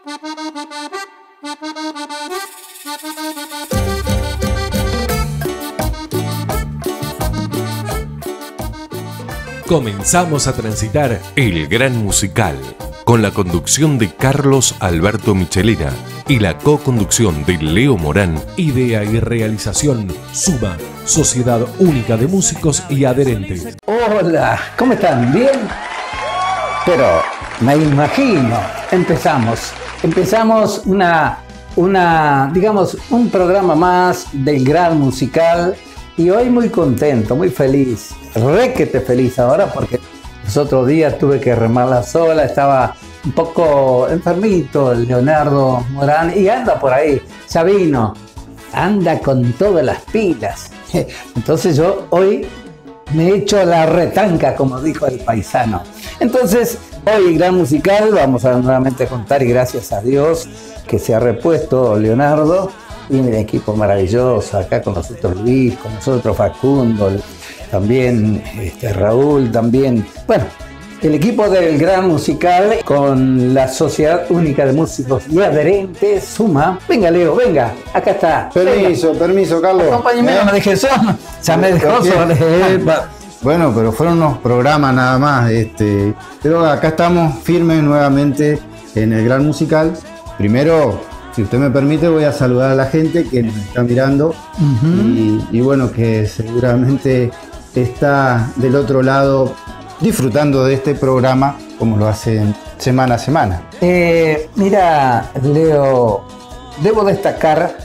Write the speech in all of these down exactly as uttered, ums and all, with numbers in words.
Comenzamos a transitar el Gran Musical, con la conducción de Carlos Alberto Michelena y la co-conducción de Leo Morán. Idea y realización Suma, Sociedad Única de Músicos y Adherentes. Hola, ¿cómo están? ¿Bien? Pero me imagino, empezamos, empezamos una, una, digamos, un programa más del Gran Musical. Y hoy muy contento, muy feliz, requete feliz ahora porque los otros días tuve que remarla sola, estaba un poco enfermito el Leonardo Morán y anda por ahí, ya vino, anda con todas las pilas. Entonces yo hoy me he hecho la retranca, como dijo el paisano. Entonces hoy Gran Musical vamos a nuevamente contar y gracias a Dios que se ha repuesto Leonardo. Y mi equipo maravilloso, acá con nosotros Luis, con nosotros Facundo, también este, Raúl, también. Bueno, el equipo del Gran Musical con la Sociedad Única de Músicos y Adherentes, Suma. Venga, Leo, venga, acá está. Permiso, venga. permiso, Carlos. Acompáñeme, ¿Eh? no me dejes solo. Ya me dejó solo. Bueno, pero fueron unos programas nada más. Este, pero acá estamos firmes nuevamente en el Gran Musical. Primero, si usted me permite, voy a saludar a la gente que nos está mirando uh-huh. y, y bueno, que seguramente está del otro lado disfrutando de este programa como lo hacen semana a semana. Eh, mira, Leo, debo destacar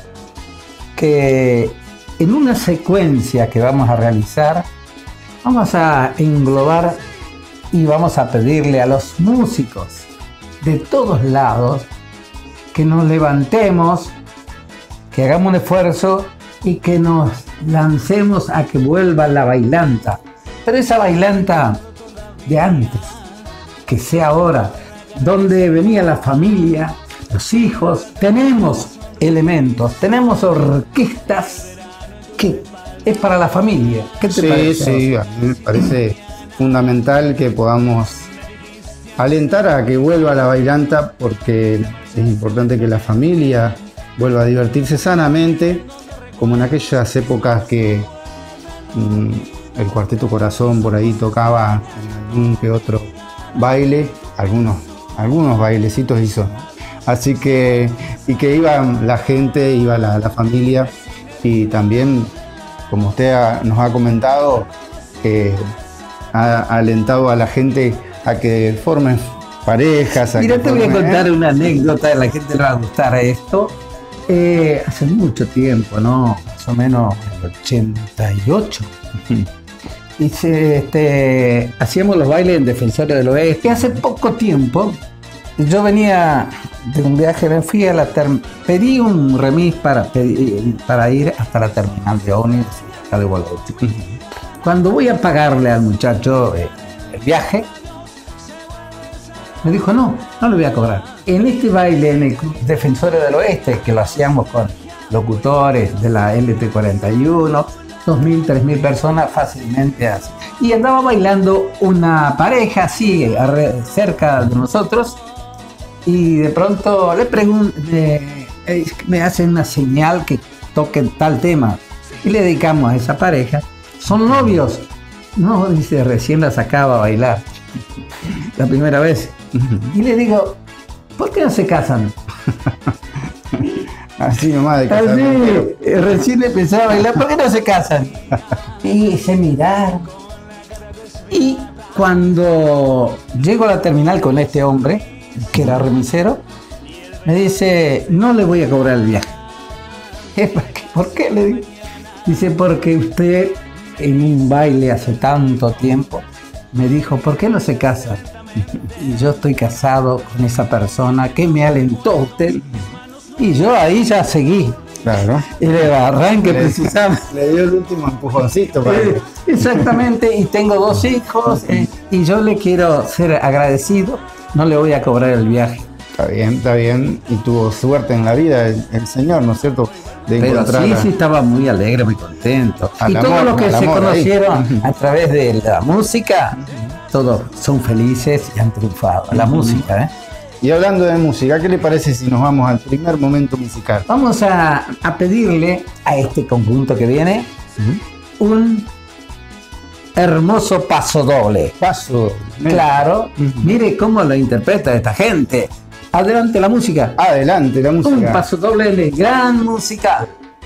que en una secuencia que vamos a realizar, vamos a englobar y vamos a pedirle a los músicos de todos lados que nos levantemos, que hagamos un esfuerzo y que nos lancemos a que vuelva la bailanta. Pero esa bailanta de antes, que sea ahora, donde venía la familia, los hijos. Tenemos elementos, tenemos orquestas que es para la familia. ¿Qué te sí, parece? Sí, a mí me parece fundamental que podamos alentar a que vuelva la bailanta porque es importante que la familia vuelva a divertirse sanamente, como en aquellas épocas que mmm, el Cuarteto Corazón por ahí tocaba en algún que otro baile, algunos, algunos bailecitos hizo. Así que, y que iba la gente, iba la, la familia y también, como usted ha, nos ha comentado, eh, ha alentado a la gente a que formen parejas. Mira, te voy a contar ¿eh? una anécdota, a la gente le va a gustar esto. Eh, hace mucho tiempo, ¿no? Más o menos en el ochenta y ocho. Y se, este, hacíamos los bailes en Defensores del Oeste. Y hace poco tiempo, yo venía de un viaje, me fui a la terminal, pedí un remis para, pedí, para ir hasta la terminal de ómnibus acá de Bolochi. Cuando voy a pagarle al muchacho eh, el viaje, me dijo, no, no le voy a cobrar. En este baile en el Defensores del Oeste, que lo hacíamos con locutores de la L T cuarenta y uno, dos mil, tres mil personas fácilmente así. Y andaba bailando una pareja así, cerca de nosotros, y de pronto le pregunto, me hacen una señal que toquen tal tema. Y le dedicamos a esa pareja. ¿Son novios? No, dice, recién la sacaba a bailar. La primera vez. Y le digo, ¿por qué no se casan? Así nomás de casamiento. Así, recién empezaba a bailar, ¿por qué no se casan? Y se miraron. Y cuando llego a la terminal con este hombre, que era remisero, me dice, no le voy a cobrar el viaje. ¿Por qué? Le digo. Dice, porque usted en un baile hace tanto tiempo me dijo, ¿por qué no se casan? Y yo estoy casado con esa persona que me alentó usted. Y yo ahí ya seguí. Claro. Y de arranque precisamente. Le dio el último empujoncito. Para eh, exactamente. Y tengo dos hijos. Eh, y yo le quiero ser agradecido. No le voy a cobrar el viaje. Está bien, está bien. Y tuvo suerte en la vida el, el señor, ¿no es cierto? De Pero sí, sí estaba muy alegre, muy contento. Y amor, todos los que se conocieron ahí. a través de la música, todos son felices y han triunfado. La uh-huh. música, ¿eh? Y hablando de música, ¿qué le parece si nos vamos al primer momento musical? Vamos a, a pedirle a este conjunto que viene uh-huh. un hermoso paso doble. Paso. Claro, uh-huh. Mire cómo lo interpreta esta gente. Adelante la música. Adelante la música. Un paso doble de Gran Musical.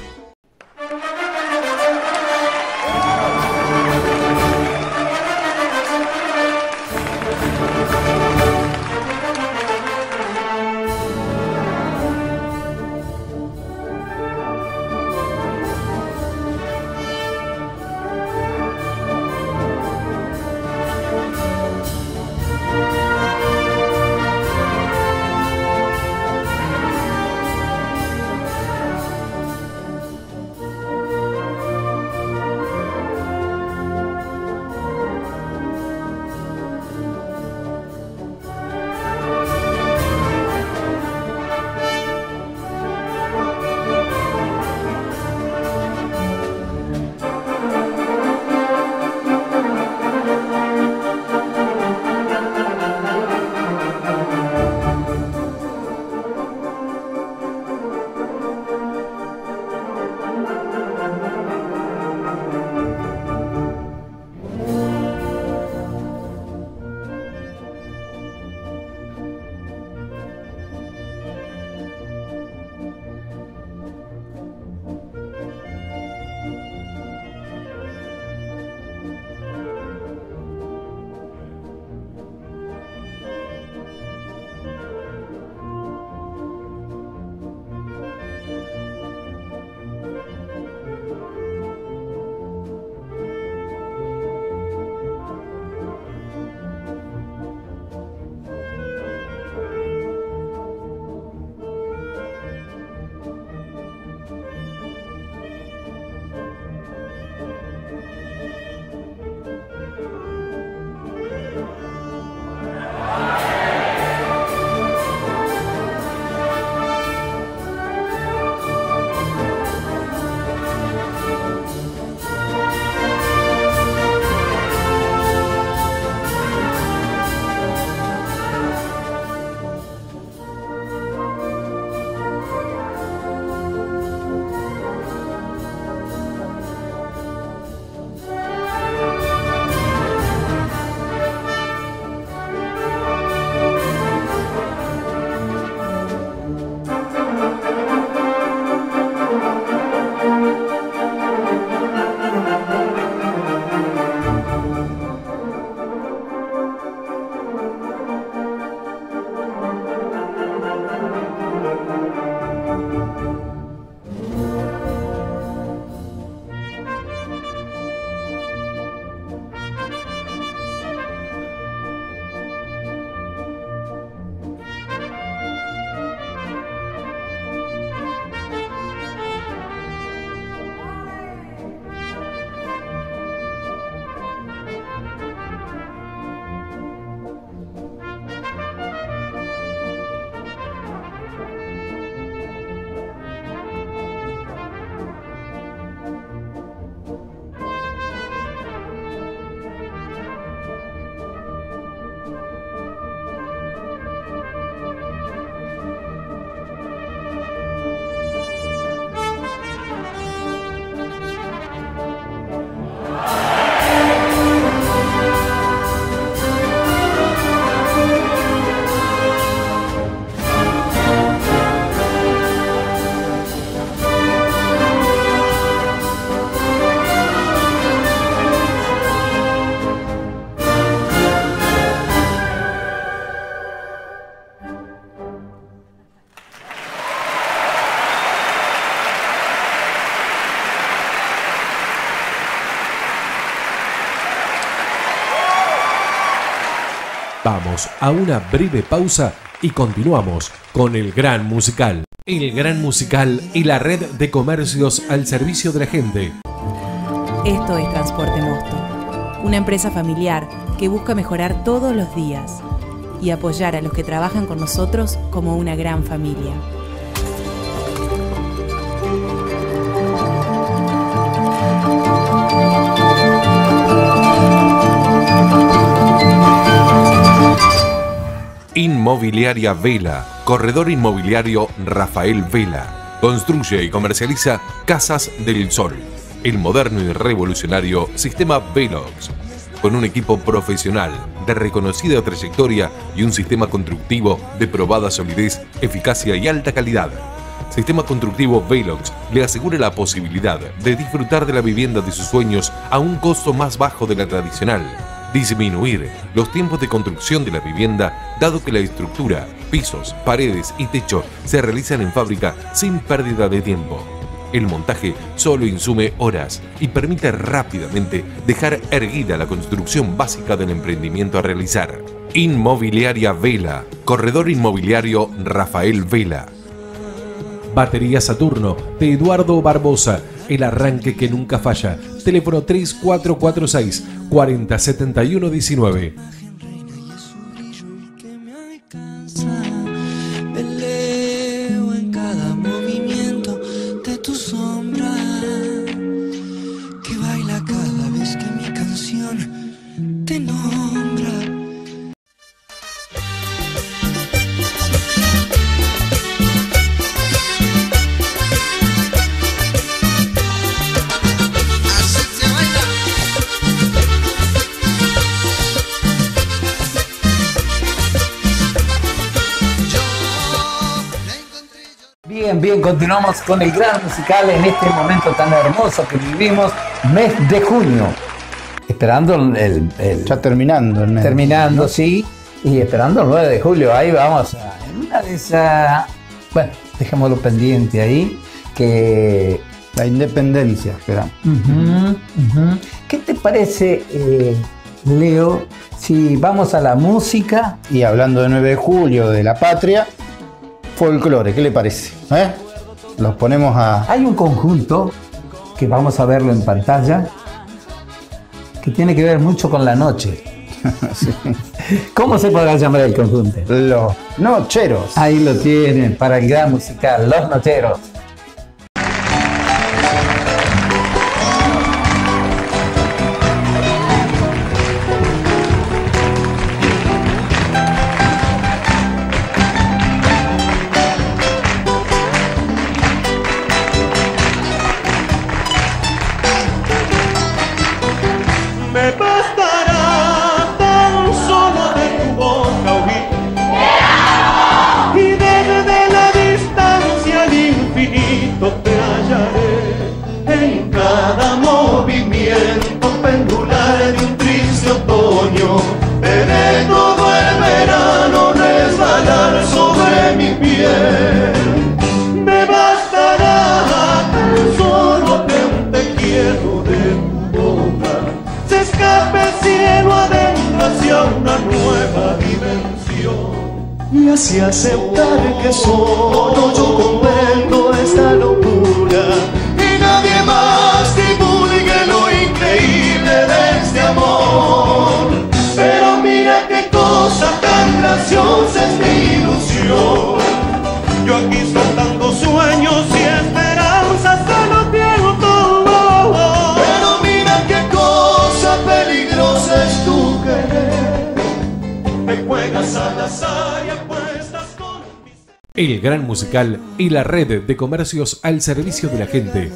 Vamos a una breve pausa y continuamos con el Gran Musical. El Gran Musical y la red de comercios al servicio de la gente. Esto es Transporte Mosto, una empresa familiar que busca mejorar todos los días y apoyar a los que trabajan con nosotros como una gran familia. Inmobiliaria Vela, corredor inmobiliario Rafael Vela. Construye y comercializa Casas del Sol, el moderno y revolucionario sistema Velox, con un equipo profesional de reconocida trayectoria y un sistema constructivo de probada solidez, eficacia y alta calidad. Sistema constructivo Velox le asegura la posibilidad de disfrutar de la vivienda de sus sueños a un costo más bajo de la tradicional. Disminuir los tiempos de construcción de la vivienda, dado que la estructura, pisos, paredes y techo se realizan en fábrica sin pérdida de tiempo. El montaje solo insume horas y permite rápidamente dejar erguida la construcción básica del emprendimiento a realizar. Inmobiliaria Vela, corredor inmobiliario Rafael Vela. Batería Saturno de Eduardo Barbosa, el arranque que nunca falla. Teléfono tres cuatro cuatro seis, cuatro cero siete uno uno nueve. Peleo en cada movimiento de tu sombra, que baila cada vez que mi canción te nombra. Bien, bien, continuamos con el gran musical en este momento tan hermoso que vivimos, mes de junio. Esperando el... el Ya terminando el mes. terminando, sí, y esperando el nueve de julio. Ahí vamos a... En una de esas... Bueno, dejémoslo pendiente ahí, que... La independencia, esperamos. Uh-huh, uh-huh. ¿Qué te parece, eh, Leo, si vamos a la música? Y hablando de nueve de julio, de la patria, folclore, ¿qué le parece? ¿Eh? Los ponemos a... Hay un conjunto, que vamos a verlo en pantalla, que tiene que ver mucho con la noche. Sí. ¿Cómo se podrá llamar el conjunto? Los Nocheros. Ahí lo tienen, para el gran musical, Los Nocheros. Me bastará tan solo de tu boca oír, y desde la distancia al infinito te hallaré en cada movimiento pendular de un triste otoño. Veré todo el verano resbalar sobre mi piel. Me bastará tan solo que un te quiero de tu boca se escape el cielo adentro hacia una nueva dimensión, y así aceptar que solo yo comprendo esta locura y nadie más divulgue lo increíble de este amor. Pero mira qué cosa tan graciosa es mi ilusión, yo aquí soltando sueños y esperanzas solo tengo todo. Pero mira qué cosa peligrosa es tu querer, me juegas al azar y apuestas con mis... El gran musical y la red de comercios al servicio de la gente.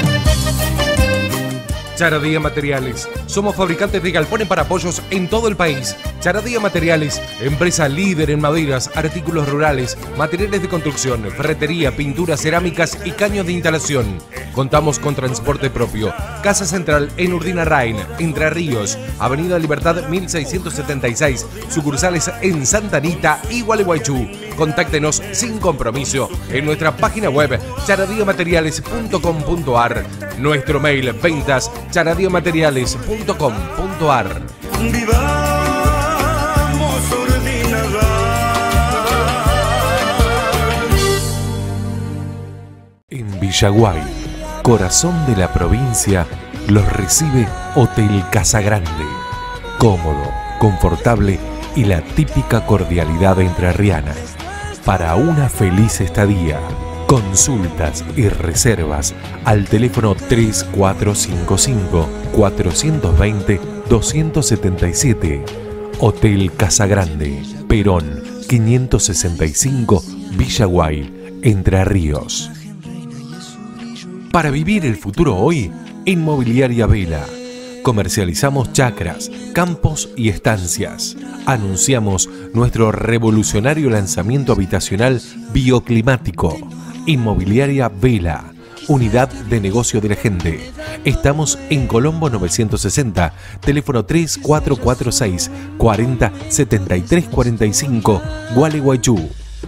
Charadía Materiales. Somos fabricantes de galpones para pollos en todo el país. Charadía Materiales, empresa líder en maderas, artículos rurales, materiales de construcción, ferretería, pinturas, cerámicas y caños de instalación. Contamos con transporte propio. Casa Central en Urdinarrain, Entre Ríos, Avenida Libertad mil seiscientos setenta y seis, sucursales en Santa Anita y Gualeguaychú. Contáctenos sin compromiso en nuestra página web charadía materiales punto com punto ar, nuestro mail ventas charadía materiales punto com punto ar. Vivamos Urdinarrain. En Villaguay, corazón de la provincia, los recibe Hotel Casagrande. Cómodo, confortable y la típica cordialidad entrerriana. Para una feliz estadía, consultas y reservas al teléfono tres cuatro cinco cinco, cuatro dos cero, dos siete siete. Hotel Casagrande, Perón quinientos sesenta y cinco Villa Guay, Entre Ríos. Para vivir el futuro hoy, Inmobiliaria Vela. Comercializamos chacras, campos y estancias. Anunciamos nuestro revolucionario lanzamiento habitacional bioclimático. Inmobiliaria Vela. Unidad de negocio de la gente. Estamos en Colombo novecientos sesenta, teléfono tres cuatro cuatro seis, cuarenta, setenta y tres cuarenta y cinco, Gualeguaychú.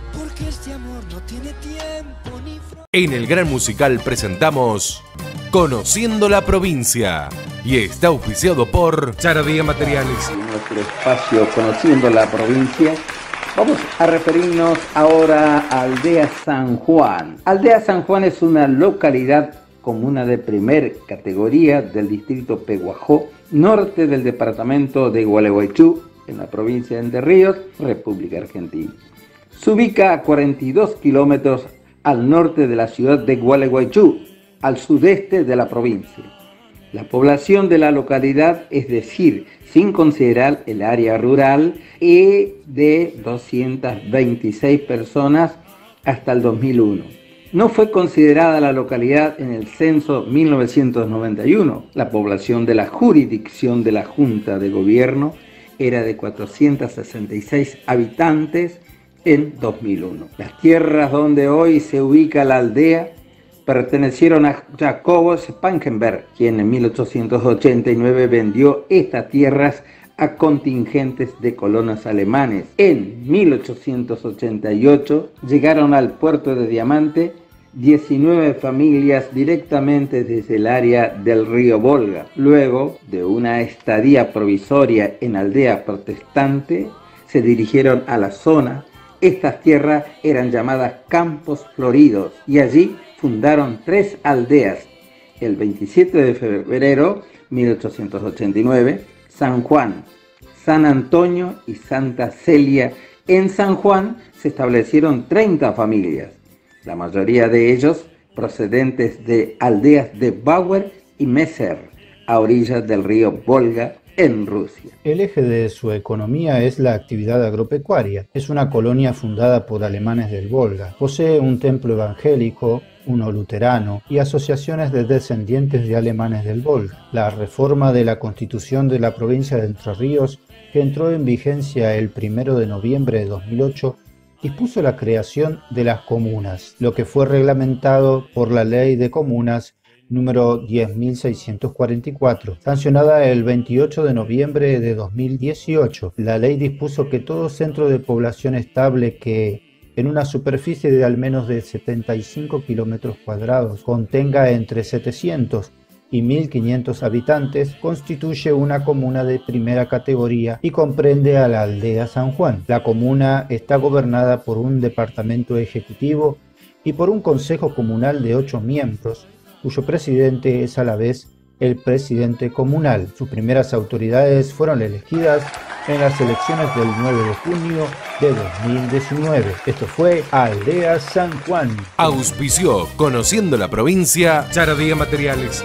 En el Gran Musical presentamos Conociendo la Provincia y está auspiciado por Charadía Materiales. En nuestro espacio Conociendo la Provincia, vamos a referirnos ahora a Aldea San Juan. Aldea San Juan es una localidad comuna de primer categoría del distrito Peguajó, norte del departamento de Gualeguaychú, en la provincia de Entre Ríos, República Argentina. Se ubica a cuarenta y dos kilómetros al norte de la ciudad de Gualeguaychú, al sudeste de la provincia. La población de la localidad, es decir, sin considerar el área rural, es de doscientas veintiséis personas hasta el dos mil uno. No fue considerada la localidad en el censo mil novecientos noventa y uno. La población de la jurisdicción de la Junta de Gobierno era de cuatrocientos sesenta y seis habitantes en dos mil uno. Las tierras donde hoy se ubica la aldea pertenecieron a Jacobo Spangenberg, quien en mil ochocientos ochenta y nueve vendió estas tierras a contingentes de colonos alemanes. En mil ochocientos ochenta y ocho llegaron al puerto de Diamante diecinueve familias directamente desde el área del río Volga. Luego de una estadía provisoria en aldea protestante, se dirigieron a la zona. Estas tierras eran llamadas Campos Floridos y allí fundaron tres aldeas. El veintisiete de febrero de mil ochocientos ochenta y nueve, San Juan, San Antonio y Santa Celia. En San Juan se establecieron treinta familias, la mayoría de ellos procedentes de aldeas de Bauer y Meser, a orillas del río Volga, en Rusia. El eje de su economía es la actividad agropecuaria. Es una colonia fundada por alemanes del Volga. Posee un templo evangélico, uno luterano y asociaciones de descendientes de alemanes del Volga. La reforma de la Constitución de la provincia de Entre Ríos, que entró en vigencia el primero de noviembre de dos mil ocho, dispuso la creación de las comunas, lo que fue reglamentado por la Ley de Comunas número diez mil seiscientos cuarenta y cuatro, sancionada el veintiocho de noviembre de dos mil dieciocho. La ley dispuso que todo centro de población estable que, en una superficie de al menos de setenta y cinco kilómetros cuadrados, contenga entre setecientos y mil quinientos habitantes, constituye una comuna de primera categoría y comprende a la aldea San Juan. La comuna está gobernada por un departamento ejecutivo y por un consejo comunal de ocho miembros, cuyo presidente es a la vez el presidente comunal. Sus primeras autoridades fueron elegidas en las elecciones del nueve de junio de dos mil diecinueve. Esto fue Aldea San Juan. Auspició Conociendo la Provincia Charadía Materiales.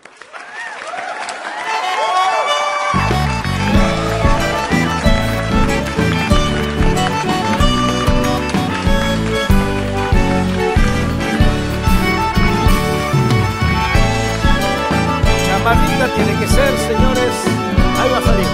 Tiene que ser, señores, ahí va a salir.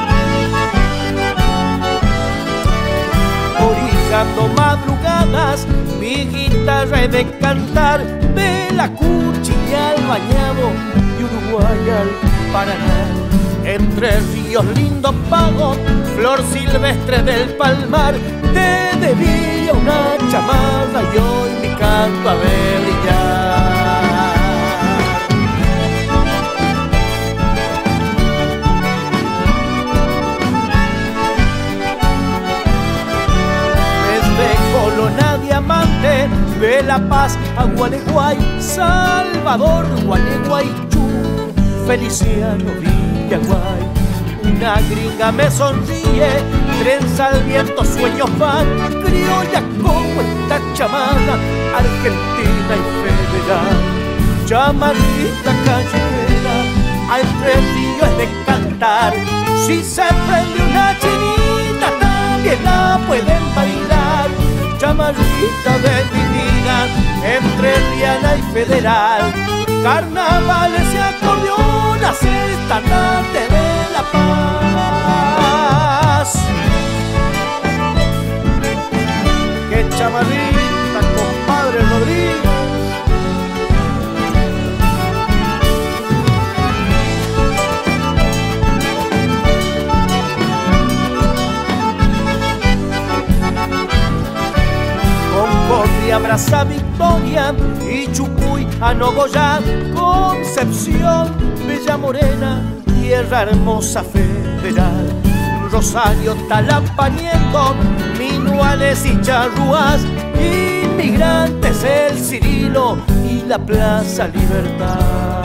Orillando madrugadas, mi guitarra he de cantar, de la cuchilla al bañado y Uruguay al Paraná. Entre ríos lindo pago, flor silvestre del palmar, te debía una chamarra y hoy mi canto a ver brillar. Colona Diamante, de La Paz a Gualeguay, Salvador, Gualeguaychú, Feliciano, Villaguay. Una gringa me sonríe, trenza al viento, sueños van, criolla como esta chamada, argentina y federal. Chamarrita callejera, a Entre Ríos es de cantar, si se prende una chinita también la pueden bailar. chamarrita de mi vida, entre Riana y Federal. Carnavales y acordeonas esta tarde de La Paz. ¡Qué chamarrita, compadre Rodríguez! Concordia, Abraza, Victoria y Chucuy a Nogoyá, Concepción, Bella Morena, Tierra Hermosa Federal, Rosario, Talampañendo, Minuales y Charrúas, Inmigrantes, el Cirilo y la Plaza Libertad.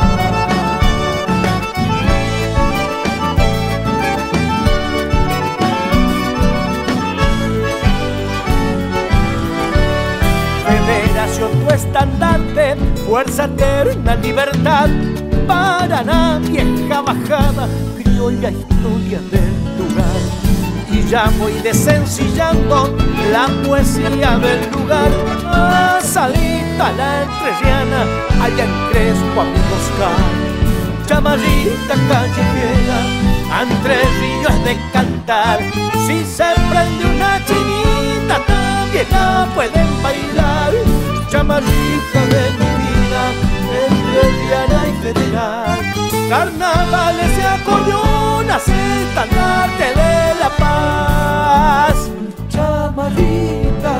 Federación, tu estandarte, fuerza eterna, libertad. Paraná, vieja bajada, criolla, historia del lugar. Y ya voy desencillando la poesía del lugar. Ah, salita la entrerriana, allá en Crespo, amigos Oscar. Chamarrita callejera, entre ríos de cantar. Si se prende una chinita, también la pueden bailar. Chamarrita de mi vida, entre Riana y Federal. Carnavales y acordeonas esta tarde de La Paz. Chamarrita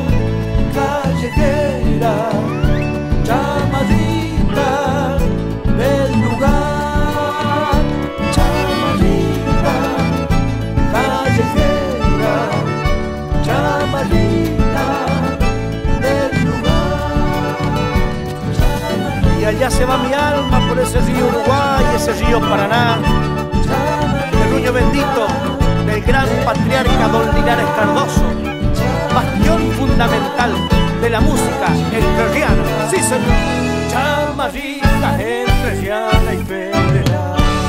callejera, chamarrita del lugar. Chamarrita callejera, chamarrita del lugar. Chamarrita. Y allá se va mi alma por ese río Uruguay, ese río Paraná, el ruño bendito del gran patriarca Don Linares Cardoso, bastión fundamental de la música entrerriana. Sí, señor. Chamarrita entrerriana y federal.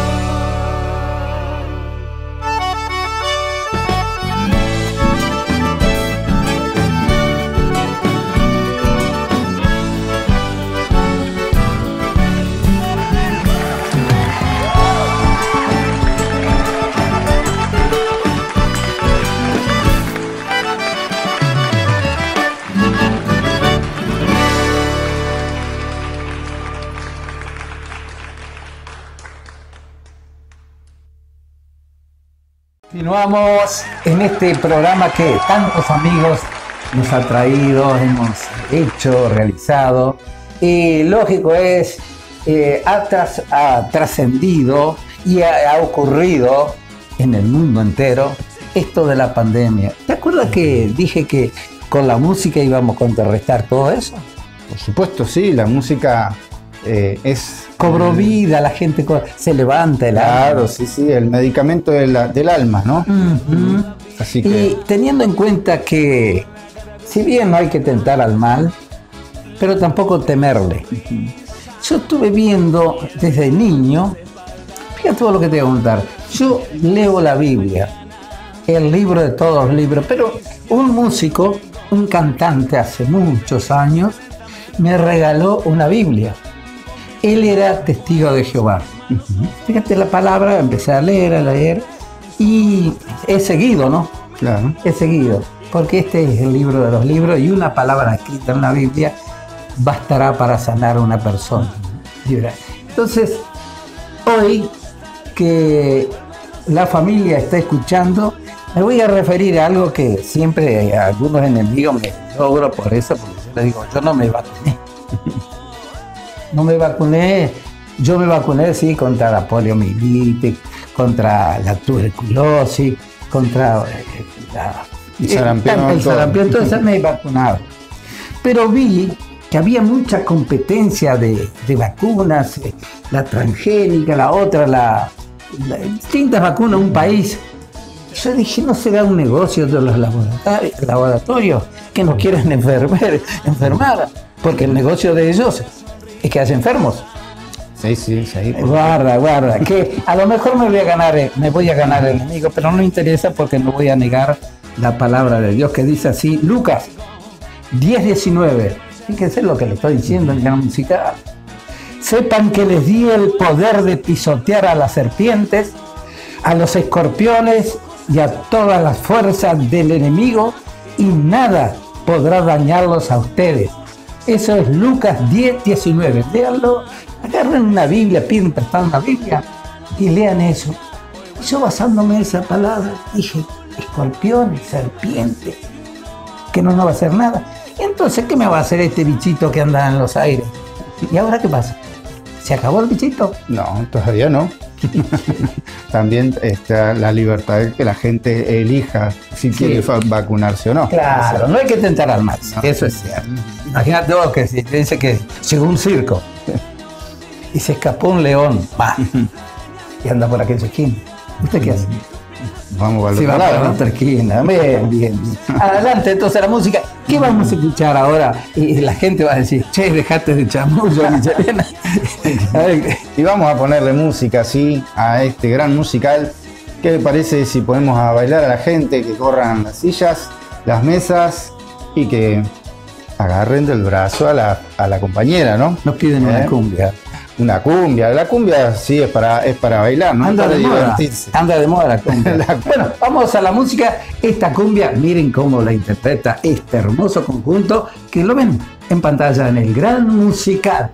Continuamos en este programa que tantos amigos nos ha traído, hemos hecho, realizado. Y lógico es, eh, ha, tras, ha trascendido y ha, ha ocurrido en el mundo entero esto de la pandemia. ¿Te acuerdas que dije que con la música íbamos a contrarrestar todo eso? Por supuesto, sí, la música eh, es... Cobró vida, la gente se levanta el Claro, alma. sí, sí, el medicamento de la, del alma, ¿no? Uh-huh. Así que... Y teniendo en cuenta que, si bien no hay que tentar al mal, pero tampoco temerle. Uh-huh. Yo estuve viendo desde niño, fíjate todo lo que te voy a contar. Yo leo la Biblia, el libro de todos los libros, pero un músico, un cantante hace muchos años, me regaló una Biblia. Él era testigo de Jehová. Uh-huh. Fíjate la palabra, empecé a leer, a leer, y he seguido, ¿no? Claro. He seguido, porque este es el libro de los libros y una palabra escrita en la Biblia bastará para sanar a una persona. Entonces, hoy que la familia está escuchando, me voy a referir a algo que siempre a algunos enemigos me logro por eso, porque yo les digo, yo no me vacuné. No me vacuné, yo me vacuné sí contra la poliomielitis, contra la tuberculosis, contra eh, la, el sarampión, el sarampión, todo eso me he vacunado. Pero vi que había mucha competencia de, de vacunas, eh, la transgénica, la otra, la, la distintas vacunas en un país. Yo dije, ¿no será un negocio de los laboratorios, laboratorios que nos quieren enfermar, enfermar? Porque el negocio de ellos es que hacen enfermos. Sí, sí, sí. Guarda, guarda, que a lo mejor me voy a ganar, me voy a ganar el enemigo, pero no me interesa porque no voy a negar la palabra de Dios que dice así, Lucas diez diecinueve. Fíjense lo que le estoy diciendo en Gran Musical. Sepan que les di el poder de pisotear a las serpientes, a los escorpiones y a todas las fuerzas del enemigo, y nada podrá dañarlos a ustedes. Eso es Lucas diez diecinueve. Léanlo, agarren una Biblia, piden prestar una Biblia y lean eso. Y yo, basándome en esa palabra, dije, escorpiones, serpientes, que no nos va a hacer nada. Entonces, ¿qué me va a hacer este bichito que anda en los aires? ¿Y ahora qué pasa? ¿Se acabó el bichito? No, todavía no. También está la libertad de que la gente elija si sí. quiere vacunarse o no. Claro, o sea, no hay que tentar al mal, no, eso es cierto. Imagínate vos que si te dice que llegó un circo y se escapó un león, va, y anda por aquella esquina. ¿Usted qué hace? Vamos a la sí, otra, va a la otra esquina. Bien, bien, bien. Adelante, entonces la música. ¿Qué vamos a escuchar ahora? Y la gente va a decir, che, dejate de chamullo, Michelena. Y vamos a ponerle música así a este gran musical. ¿Qué le parece si ponemos a bailar a la gente, que corran las sillas, las mesas y que agarren del brazo a la, a la compañera, ¿no? Nos piden ¿Eh? una cumbia. Una cumbia, la cumbia sí es para, es para bailar, ¿no? Anda para de divertirse. moda, anda de moda la cumbia. la... Bueno, vamos a la música. Esta cumbia, miren cómo la interpreta este hermoso conjunto que lo ven en pantalla en el Gran Musical.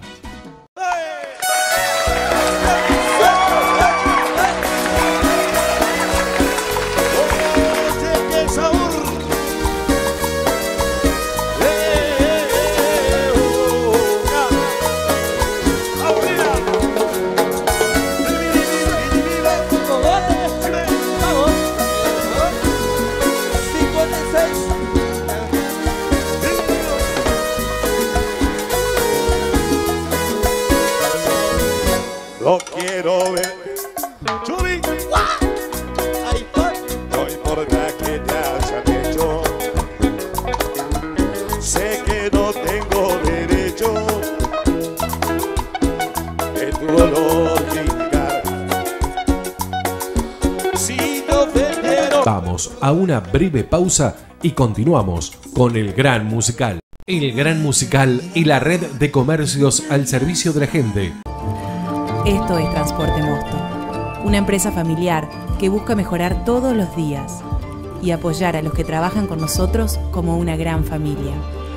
Lo quiero ver. Chubín. No importa que te hayan hecho. Sé que no tengo derecho de tu dolor vingar. Si no vendieron. Vamos a una breve pausa y continuamos con el Gran Musical. El Gran Musical y la red de comercios al servicio de la gente. Esto es Transporte Mosto, una empresa familiar que busca mejorar todos los días y apoyar a los que trabajan con nosotros como una gran familia.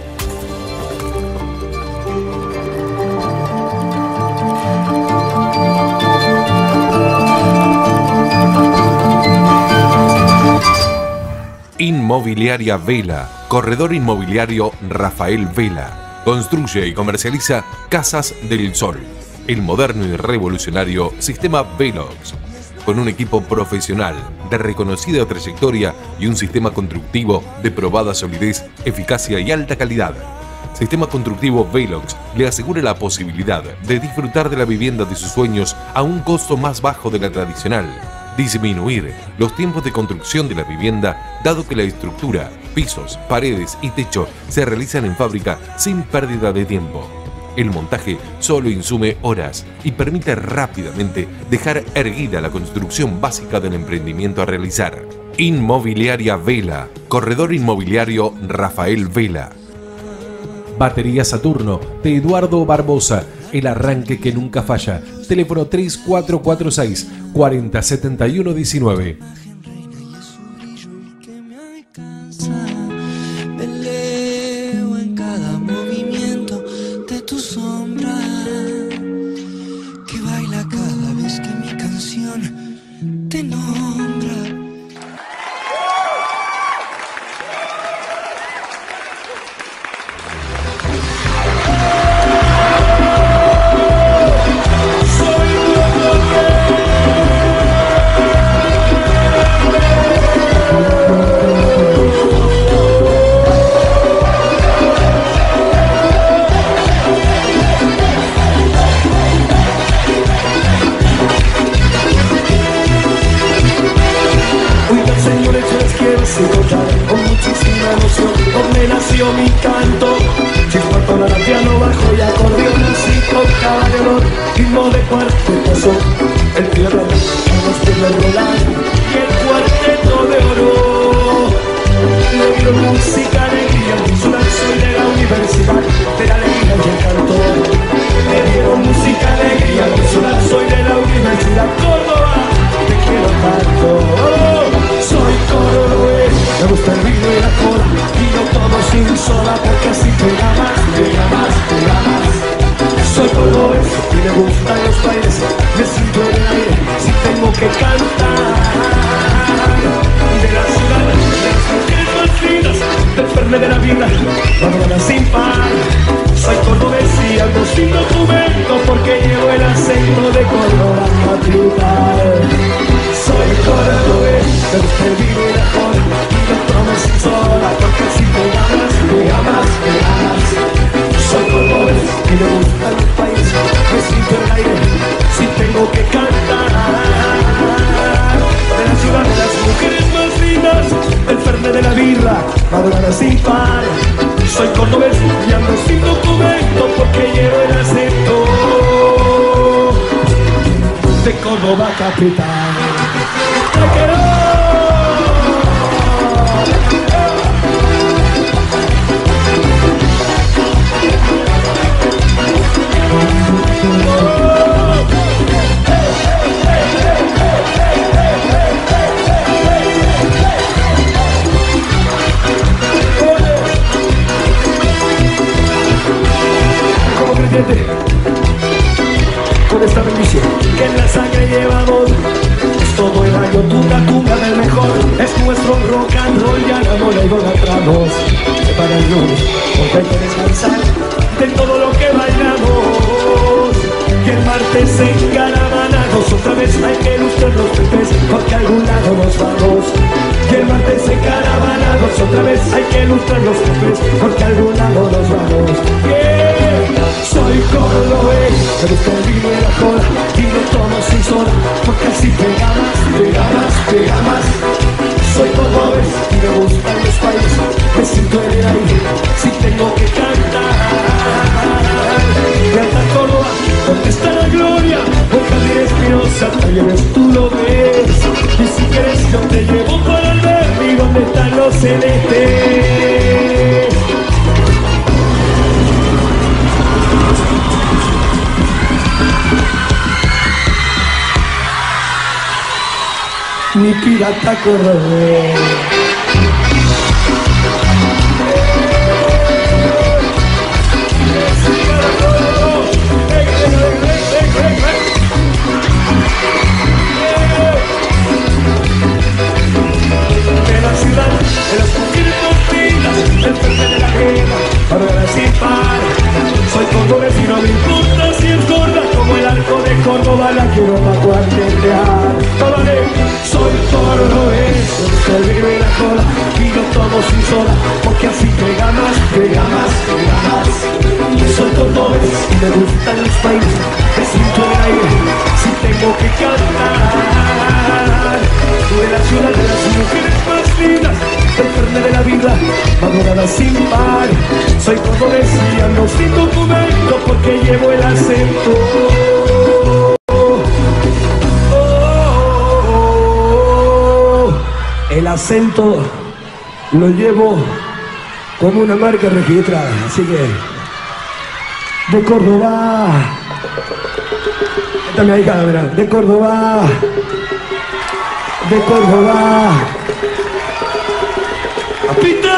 Inmobiliaria Vela, corredor inmobiliario Rafael Vela. Construye y comercializa Casas del Sol. El moderno y revolucionario sistema Velox, con un equipo profesional de reconocida trayectoria y un sistema constructivo de probada solidez, eficacia y alta calidad. Sistema constructivo Velox le asegura la posibilidad de disfrutar de la vivienda de sus sueños a un costo más bajo de la tradicional, disminuir los tiempos de construcción de la vivienda, dado que la estructura, pisos, paredes y techo se realizan en fábrica sin pérdida de tiempo. El montaje solo insume horas y permite rápidamente dejar erguida la construcción básica del emprendimiento a realizar. Inmobiliaria Vela, corredor inmobiliario Rafael Vela. Batería Saturno de Eduardo Barbosa, el arranque que nunca falla. Teléfono tres cuatro cuatro seis, cuatro cero siete uno uno nueve. Con muchísima emoción, donde nació mi canto. Chispa para el piano bajo y acordeón, así tocaba de olor, ritmo de cuarteto. El tierra de los de Roland y el cuarteto de oro. Le dieron música, alegría, su sola porque así pega más, pega más, pega más. Soy cordobés y me gustan los bailes, me siento en el aire si tengo que cantar. De la ciudad, de las mujeres más finas, del ferme de la vida, madrugada sin par. Soy cordobés y ando sin documento porque llevo el acento de Córdoba capital. Soy cordobés, me gusta el vino y la cola y no tomo sin sola porque así pega más, pega más, pega más. Soy cordobés y me gusta el país, me siento en el aire si tengo que cantar. De la ciudad de las mujeres más lindas, el ferme de la birra, madrugada sin par. Soy cordobés y ando sin documento porque llevo el acento de Córdoba capital. ¡Te quiero! Con esta bendición que en la sangre llevamos, es todo el año tunga tunga del mejor, es nuestro rock and roll, ya la mola y idolatramos. Para el lunes, porque hay que descansar de todo lo que bailamos. Y el martes encaravanados, otra vez hay que lustrar los pepes, porque a algún lado nos vamos. Y el martes encaravanados, otra vez hay que lustrar los pepes, porque a algún lado nos vamos. Yeah. Soy cordobés, me gusta el vino y la cola y no tomo sin soda, porque así pega más, pega más, pega más. Soy cordobés y me gustan los bailes, me siento en el aire si tengo que cantar. Canta Córdoba, donde está la gloria, por Javier Espinosa, talleres tú lo ves. Y si quieres yo te llevo para el verde y donde están los celestes. Mi pirata cordobés. De la ciudad, de las mujeres más finas, el ferme de la guerra, ahora sin par. Soy cordobés y no me importa si es gorda, como el arco de Córdoba la quiero pa' cuartetear. Soy cordobés, me gusta el vino y la cola y no tomo sin soda, porque así pega más, pega más, pega más. Soy cordobés y me gustan los bailes, me siento en el aire si tengo que cantar. De la ciudad de las mujeres más lindas, el ferme de la vida, madrugada sin par. Soy cordobés y ando sin documento porque llevo el acento. El acento lo llevo como una marca registrada, así que de Córdoba, esta es mi ahijada, mirá, de Córdoba, de Córdoba, ¡apita!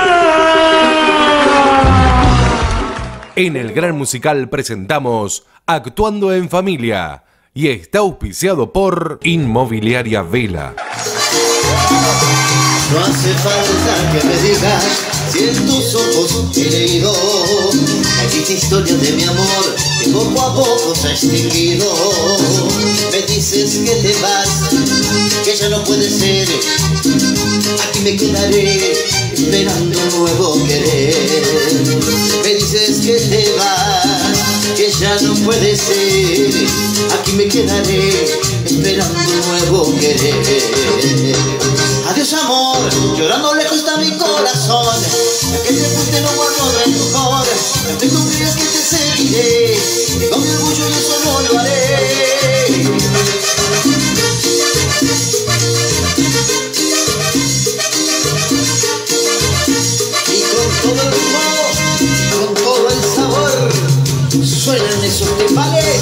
En el Gran Musical presentamos Actuando en Familia y está auspiciado por Inmobiliaria Vela. No hace falta que me digas si en tus ojos he leído la triste historia de mi amor que poco a poco se ha extinguido. Me dices que te vas, que ya no puede ser, aquí me quedaré esperando un nuevo querer. Me dices que te vas, que ya no puede ser, aquí me quedaré esperando un nuevo querer. Adiós amor, llorando lejos está mi corazón, ya que te fuiste no guardo rencor, no te confías que te seguiré, y con mi orgullo yo solo lo haré. Y con todo el rumor, con todo el sabor, suenan esos timbales.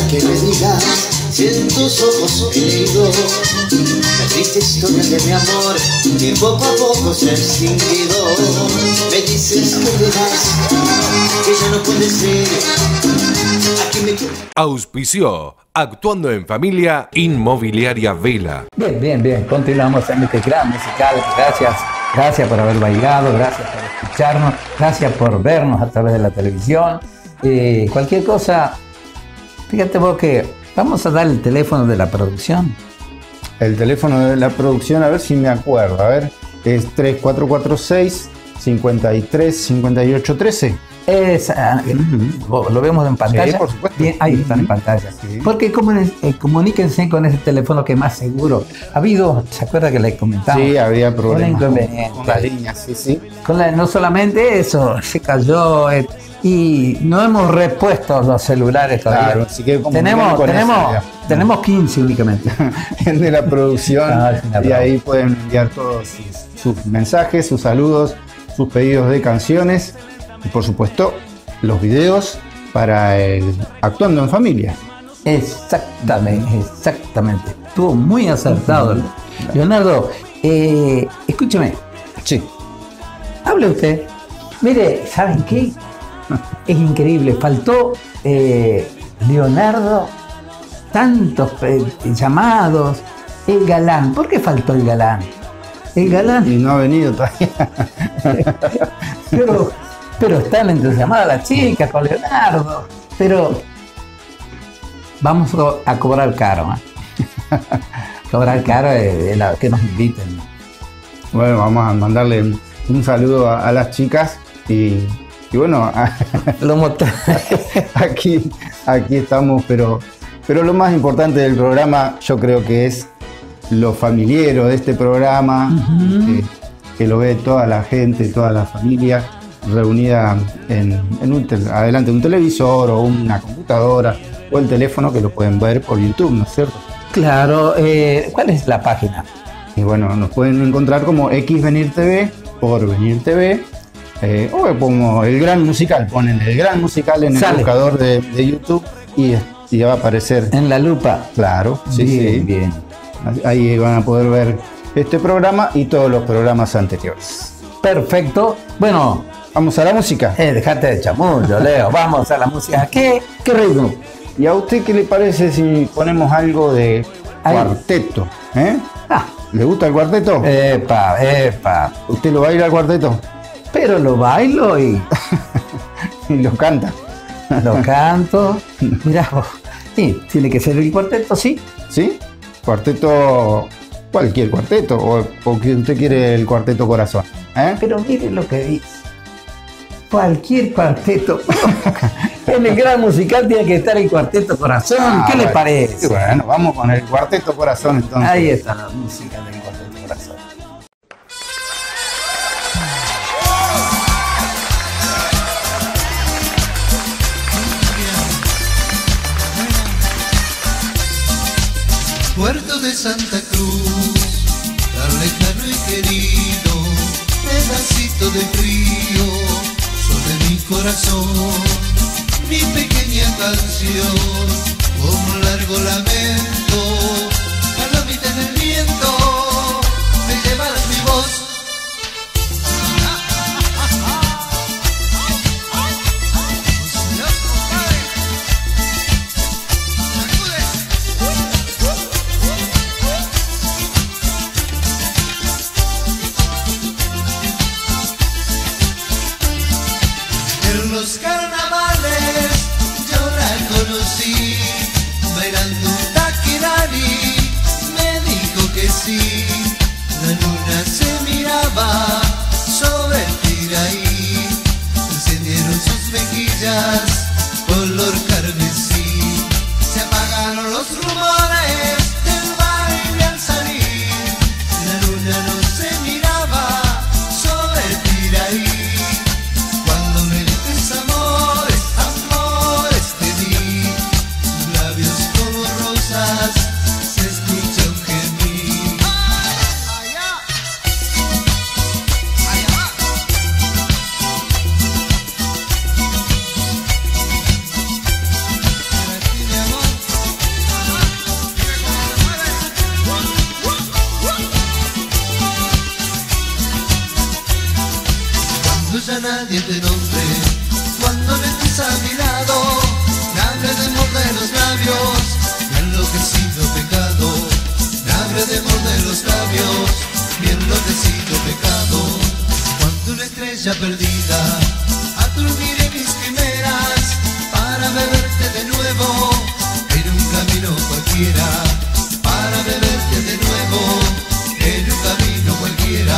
que me digas si en tus ojos he leído la triste historia de mi amor que poco a poco se ha extinguido. Me dices que te vas, que ya no puede ser. Aquí me quedo. Auspició Actuando en Familia, Inmobiliaria Vela. Bien, bien, bien. Continuamos en este gran musical. Gracias, gracias por haber bailado, gracias por escucharnos, gracias por vernos a través de la televisión. Eh, cualquier cosa, fíjate vos que vamos a dar el teléfono de la producción. El teléfono de la producción, a ver si me acuerdo, a ver, es tres cuatro cuatro seis, cinco tres, cinco ocho uno tres. Es, uh, lo vemos en pantalla. Sí, por supuesto. Bien, ahí están en pantalla. Sí. Porque comuni- eh, comuníquense con ese teléfono que es más seguro. Ha habido, ¿se acuerda que le comentamos? Sí, había problemas con, con, con las líneas, sí, sí. Con la, no solamente eso, se cayó eh, y no hemos repuesto los celulares todavía. Claro, así que tenemos, con tenemos, eso, tenemos quince únicamente. de la producción, Ah, sí, la y ahí pueden enviar todos sus, sus mensajes, sus saludos, sus pedidos de canciones y por supuesto los videos para el Actuando en Familia. Exactamente, exactamente. Estuvo muy acertado. Leonardo, eh, escúcheme. Sí. Hable usted. Mire, ¿saben qué? Es increíble. Faltó eh, Leonardo, tantos eh, llamados. El galán. ¿Por qué faltó el galán? El galán. Y no ha venido todavía. Pero, pero están entusiasmadas las chicas con Leonardo. Pero vamos a cobrar caro. ¿eh? Cobrar caro es la que nos inviten. Bueno, vamos a mandarle un saludo a, a las chicas y, y bueno, a, Lo mot- aquí, aquí estamos, pero, pero lo más importante del programa yo creo que es lo familiero de este programa, Ujú. que, que lo ve toda la gente, toda la familia reunida en, en un tel- adelante de un televisor o una computadora o el teléfono, que lo pueden ver por YouTube, ¿no es cierto? Claro, eh, ¿cuál es la página? Y bueno, nos pueden encontrar como X Venir T V, por Venir T V, eh, o como El Gran Musical, ponen El Gran Musical en el Sale. buscador de, de YouTube y, y va a aparecer. En la lupa. Claro, sí, bien, sí. bien. Ahí van a poder ver este programa y todos los programas anteriores. Perfecto. Bueno, Vamos a la música. eh, dejate de chamullo, Leo. Vamos a la música. ¿Qué, qué ritmo? ¿Y a usted qué le parece si ponemos algo de Ahí. cuarteto? ¿Eh? Ah, ¿Le gusta el cuarteto? epa, epa. ¿Usted lo baila al cuarteto? Pero lo bailo y Y lo canta. lo canto. Mirá vos. Sí, tiene que ser el cuarteto, sí. ¿Sí? Cuarteto, cualquier cuarteto, o, o que usted quiere el cuarteto corazón. ¿Eh? Pero mire lo que dice. Cualquier cuarteto. En el gran musical tiene que estar el cuarteto corazón. Ah, ¿Qué le bueno. parece? Bueno, vamos con el cuarteto corazón entonces. Ahí está la música del cuarteto corazón. Puerto de Santa Cruz, tan lejano y querido, pedacito de frío sobre mi corazón, mi pequeña canción, como un largo lamento, palomita en el viento, me llevarás mi voz. En los carnavales yo la conocí, bailando un taquirani, me dijo que sí. La luna se miraba sobre el Piraí, encendieron sus mejillas color carmesí, se apagaron los rumores del baile al salir. La luna no se miraba sobre el Piraí. Cuando me dices amores, amores te di, labios como rosas, se escucha un gemir. ya nadie te nombre. Cuando no estés a mi lado, me abre de morder los labios, mi enloquecido pecado. Me abre de morder los labios, mi enloquecido pecado. Cuando una estrella perdida aturdiré mis quimeras para beberte de nuevo en un camino cualquiera, para beberte de nuevo en un camino cualquiera.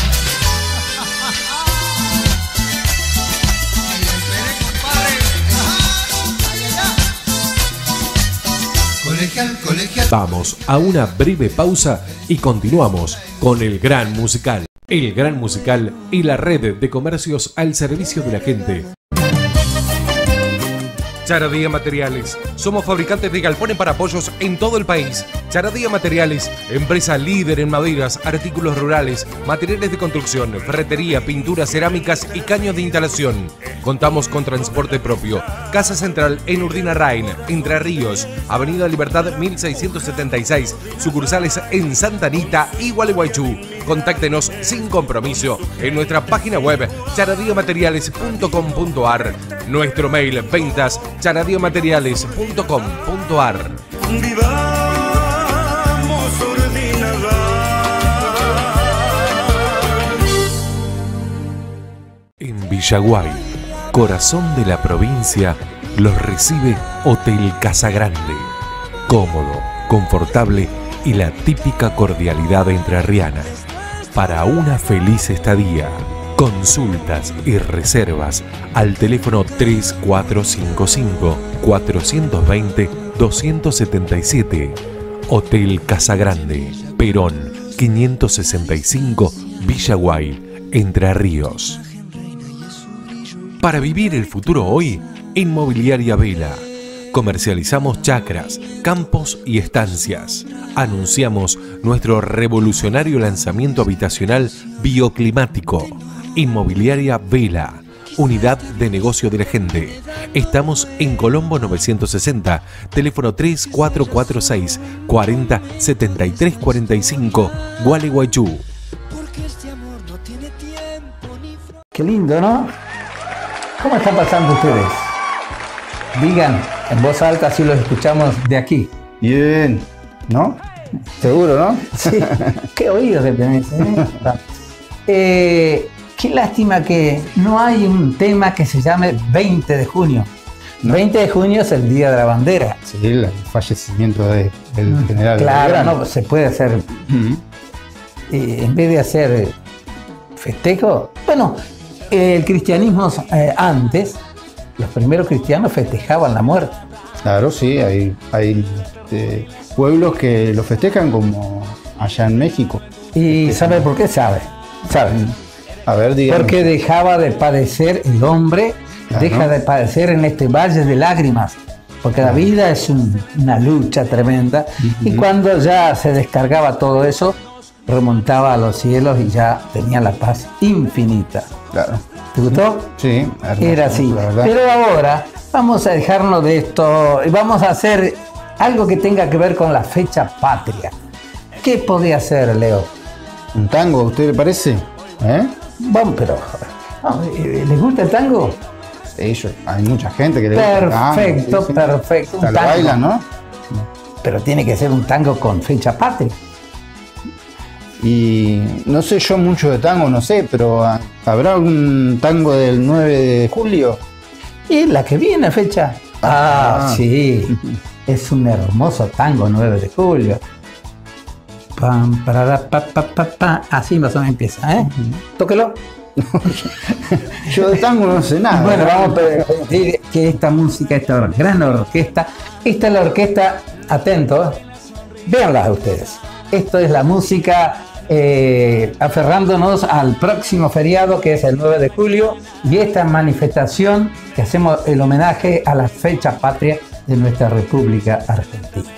Colegial, colegial. Vamos a una breve pausa y continuamos con el Gran Musical. El Gran Musical y la red de comercios al servicio de la gente. Charadía Materiales. Somos fabricantes de galpones para pollos en todo el país. Charadía Materiales, empresa líder en maderas, artículos rurales, materiales de construcción, ferretería, pinturas, cerámicas y caños de instalación. Contamos con transporte propio. Casa Central en Urdinarrain, Entre Ríos, Avenida Libertad mil seiscientos setenta y seis, sucursales en Santa Anita y Gualeguaychú. Contáctenos sin compromiso en nuestra página web charadía materiales punto com punto ar. Nuestro mail ventas charadía materiales punto com punto ar. Vivamos Urdinarrain. En Villaguay, corazón de la provincia, los recibe Hotel Casagrande. Cómodo, confortable y la típica cordialidad entrerriana. Para una feliz estadía, consultas y reservas al teléfono tres cuatro cinco cinco, cuatro dos cero, dos siete siete. Hotel Casagrande, Perón quinientos sesenta y cinco, Villaguay, Entre Ríos. Para vivir el futuro hoy, Inmobiliaria Vela. Comercializamos chacras, campos y estancias. Anunciamos nuestro revolucionario lanzamiento habitacional bioclimático. Inmobiliaria Vela, unidad de negocio de la gente. Estamos en Colombo novecientos sesenta, teléfono tres cuatro cuatro seis, cuarenta, setenta y tres cuarenta y cinco, Gualeguaychú. Qué lindo, ¿no? ¿Cómo están pasando ustedes? Digan en voz alta si los escuchamos de aquí. Bien, ¿no? Seguro, ¿no? Sí, qué oídos que tenés, ¿eh? eh, Qué lástima que no hay un tema que se llame veinte de junio. No. veinte de junio es el Día de la Bandera. Sí, el fallecimiento de, del mm, general. Claro, no, se puede hacer. Mm-hmm. eh, en vez de hacer festejo. Bueno, el cristianismo eh, antes, los primeros cristianos festejaban la muerte. Claro, sí, hay, hay eh, pueblos que lo festejan como allá en México. ¿Y sabe por qué? Sabe. Saben. A ver, dígame. Porque dejaba de padecer el hombre, claro. Deja de padecer en este valle de lágrimas, porque claro. La vida es un, una lucha tremenda, uh-huh. Y cuando ya se descargaba todo eso, remontaba a los cielos y ya tenía la paz infinita. Claro. ¿Te gustó? Sí, hermoso, era así. Pero ahora vamos a dejarnos de esto y vamos a hacer algo que tenga que ver con la fecha patria. ¿Qué podía hacer, Leo? ¿Un tango, a usted le parece? ¿Eh? Bueno, pero no, ¿les gusta el tango? Sí, yo, hay mucha gente que le perfecto, gusta el tango. Perfecto, sí, sí. perfecto. Un tango. Baila, ¿no? Pero tiene que ser un tango con fecha patria. Y no sé yo mucho de tango, no sé, pero ¿habrá algún tango del nueve de julio? Y la que viene fecha. Ah, ah. sí. Es un hermoso tango, nueve de julio. Pam, parada, pa, pa, pa, pa. Así más o menos empieza, ¿eh? Uh-huh. Tóquelo. Yo de tango no sé nada. Bueno, vamos a decir que esta música, esta gran orquesta, esta es la orquesta, atentos, véanla ustedes. Esto es la música eh, aferrándonos al próximo feriado que es el nueve de julio y esta manifestación que hacemos el homenaje a la fecha patria de nuestra República Argentina.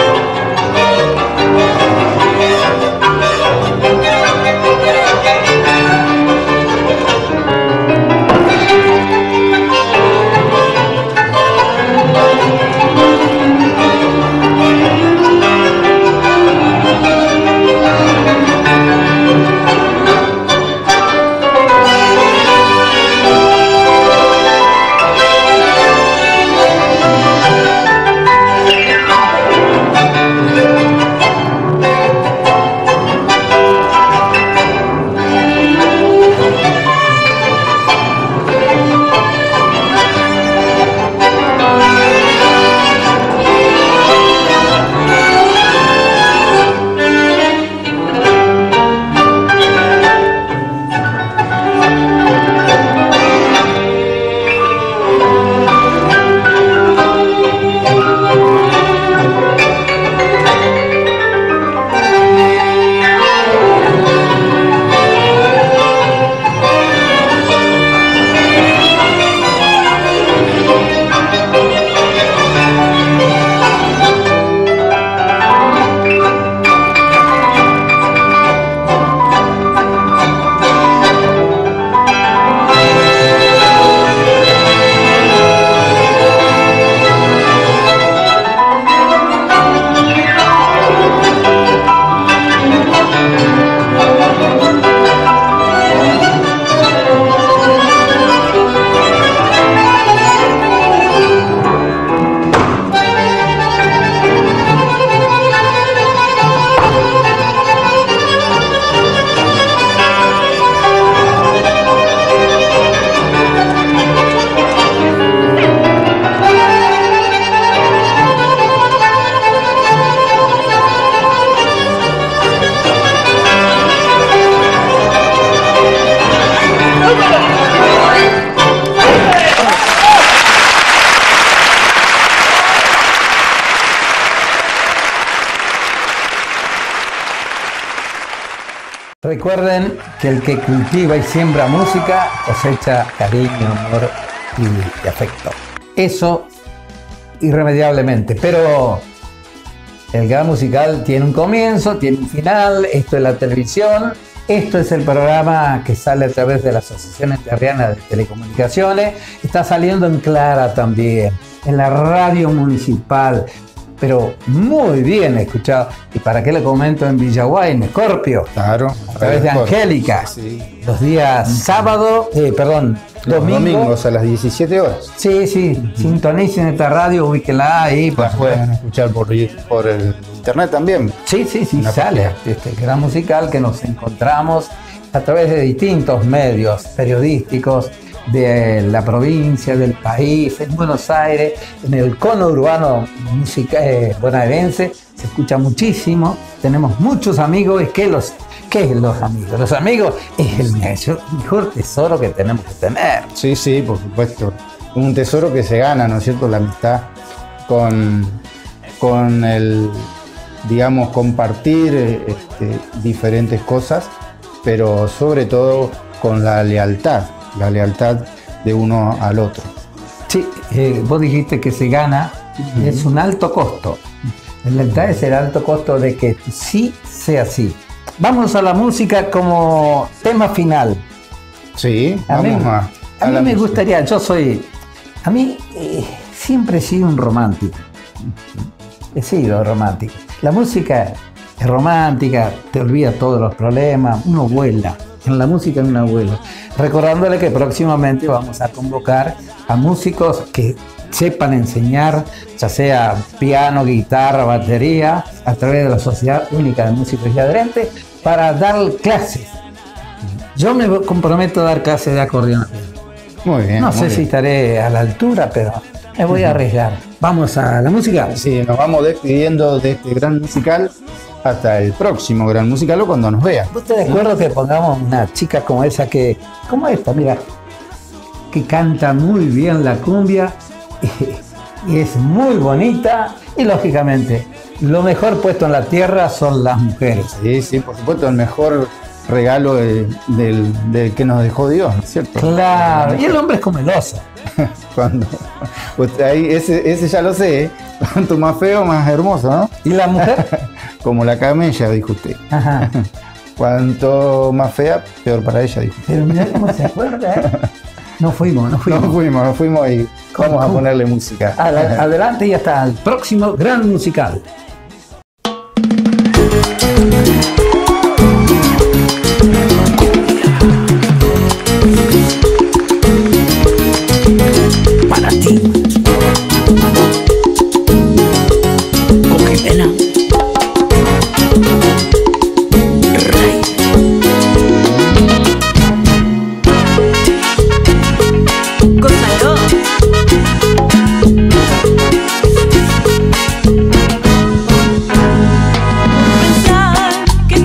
Thank you. Recuerden que el que cultiva y siembra música cosecha cariño, amor y, y afecto. Eso irremediablemente. Pero el Gran Musical tiene un comienzo, tiene un final. Esto es la televisión. Esto es el programa que sale a través de la Asociación Entrerriana de Telecomunicaciones. Está saliendo en Clara también, en la radio municipal. Pero muy bien escuchado. ¿Y para qué le comento en Villaguay, en Escorpio? Claro. A través de Angélica. Sí. Los días sábado, eh, perdón, Los domingo. domingos a las diecisiete horas. Sí, sí. Uh-huh. Sintonicen esta radio, ubíquenla ahí. La pueden escuchar por, por el internet también. Sí, sí, sí, Una sale. Este Gran Musical que nos encontramos a través de distintos medios periodísticos de la provincia, del país, en Buenos Aires, en el cono urbano musical, eh, bonaerense, se escucha muchísimo, tenemos muchos amigos. ¿Qué, los, ¿Qué es los amigos? Los amigos es el mejor, mejor tesoro que tenemos que tener. Sí, sí, por supuesto. Un tesoro que se gana, ¿no es cierto? La amistad con, con el, digamos, compartir este, diferentes cosas, pero sobre todo con la lealtad. La lealtad de uno al otro. Sí, eh, vos dijiste que se gana, uh-huh. Es un alto costo. La lealtad es el alto costo de que sí sea así. Vamos a la música como tema final. Sí, a vamos mí, a, a, a mí me música. gustaría, yo soy, a mí eh, siempre he sido un romántico. He sido romántico. La música es romántica, te olvida todos los problemas, uno vuela. En la música uno vuela. Recordándole que próximamente vamos a convocar a músicos que sepan enseñar, ya sea piano, guitarra, batería, a través de la Sociedad Única de Músicos y Adherentes, para dar clases. Yo me comprometo a dar clases de acordeón. Muy bien. No muy sé bien. si estaré a la altura, pero me voy a arriesgar. Vamos a la música. Sí, nos vamos despidiendo de este gran musical. Hasta el próximo Gran Musical o cuando nos vean. ¿Vos te de acuerdo que pongamos una chica como esa que, como esta, mira, que canta muy bien la cumbia y, y es muy bonita y lógicamente lo mejor puesto en la tierra son las mujeres? Sí, sí, por supuesto, el mejor regalo de, del, del que nos dejó Dios, ¿no es cierto? Claro, y el hombre es comeloso. Cuando, pues ahí, ese, ese ya lo sé, ¿eh? Cuanto más feo, más hermoso, ¿no? ¿Y la mujer? Como la camella, dijo usted. Ajá. Cuanto más fea, peor para ella, dijo usted. Pero mirá cómo se acuerda, ¿eh? No fuimos, no fuimos. No fuimos, no fuimos y vamos a ponerle música. Adelante y hasta el próximo Gran Musical. Para ti. Coge pena. Rey. Gózalo. Pensar que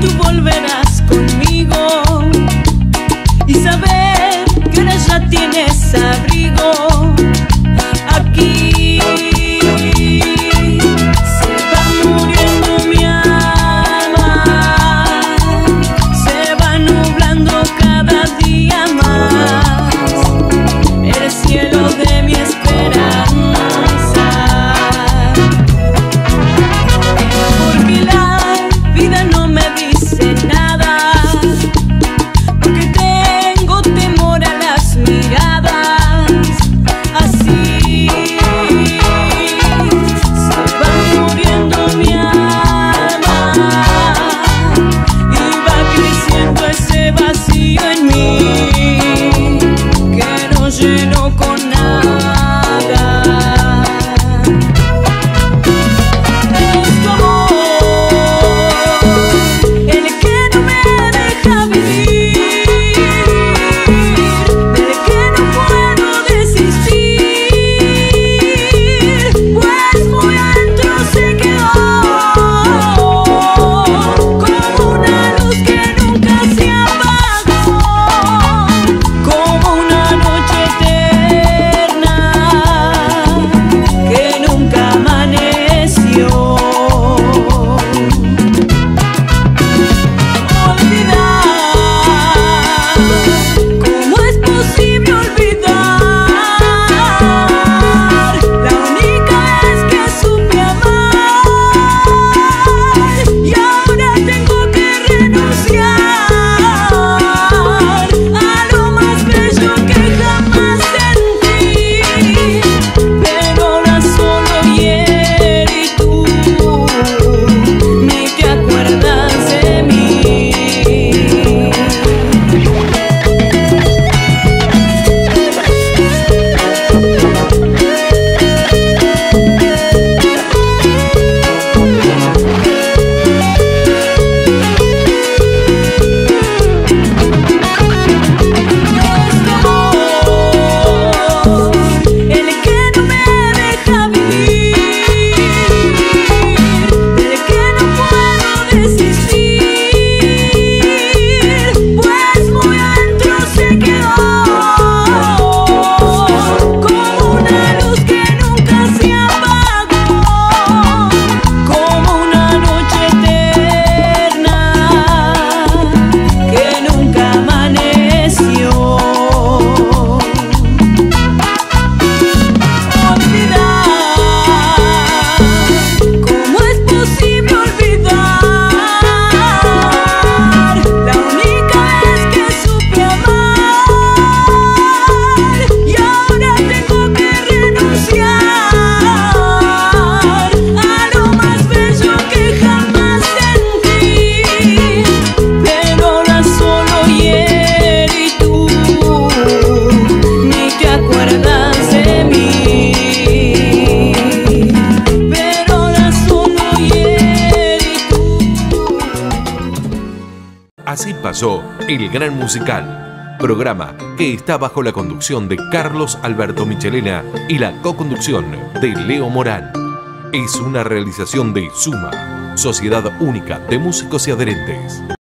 Así pasó El Gran Musical, programa que está bajo la conducción de Carlos Alberto Michelena y la co-conducción de Leo Morán. Es una realización de Suma, Sociedad Única de Músicos y Adherentes.